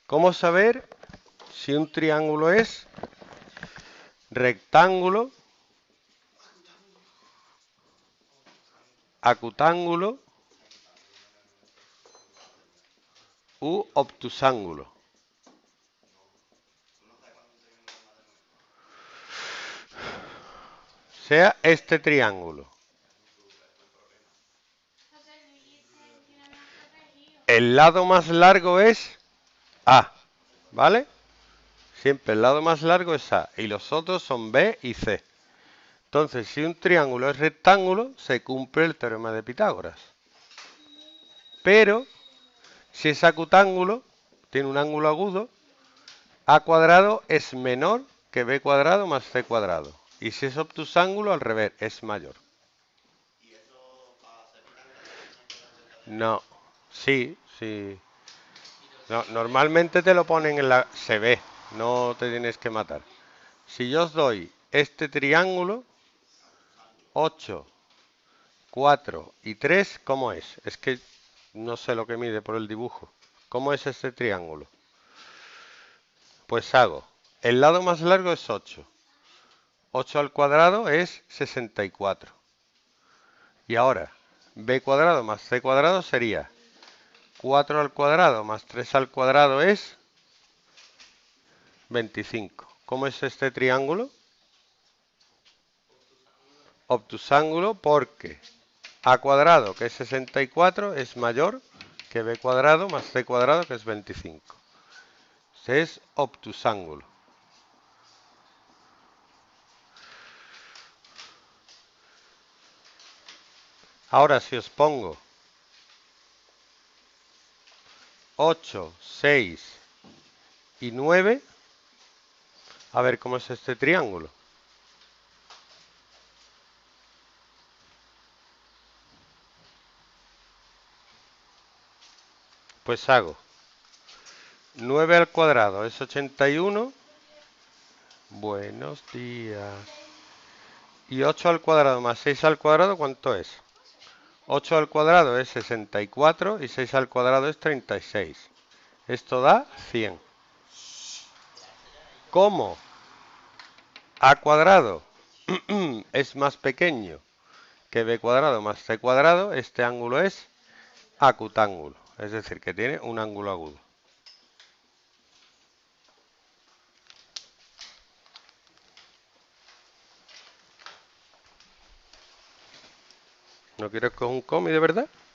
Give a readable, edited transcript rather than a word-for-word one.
¿Cómo saber si un triángulo es rectángulo, acutángulo u obtusángulo? Sea este triángulo. El lado más largo es A, ¿vale? Siempre el lado más largo es A y los otros son B y C. Entonces, si un triángulo es rectángulo, se cumple el teorema de Pitágoras. Pero, si es acutángulo, tiene un ángulo agudo, A cuadrado es menor que B cuadrado más C cuadrado. Y si es obtusángulo, al revés, es mayor. No, sí. No, normalmente te lo ponen en la... Se ve, no te tienes que matar. Si yo os doy este triángulo, 8, 4 y 3, ¿cómo es? Es que no sé lo que mide por el dibujo. ¿Cómo es este triángulo? Pues hago, el lado más largo es 8. 8 al cuadrado es 64. Y ahora, b cuadrado más c cuadrado sería 4 al cuadrado más 3 al cuadrado es 25. ¿Cómo es este triángulo? Obtusángulo porque a cuadrado, que es 64, es mayor que b cuadrado más c cuadrado, que es 25. Este es obtusángulo. Ahora, si os pongo 8, 6 y 9, a ver cómo es este triángulo. Pues hago 9 al cuadrado es 81. Buenos días. Y 8 al cuadrado más 6 al cuadrado, ¿cuánto es? 8 al cuadrado es 64 y 6 al cuadrado es 36. Esto da 100. ¿Cómo a cuadrado es más pequeño que b cuadrado más c cuadrado? Este ángulo es acutángulo, es decir, que tiene un ángulo agudo. ¿No quieres coger un cómic de verdad?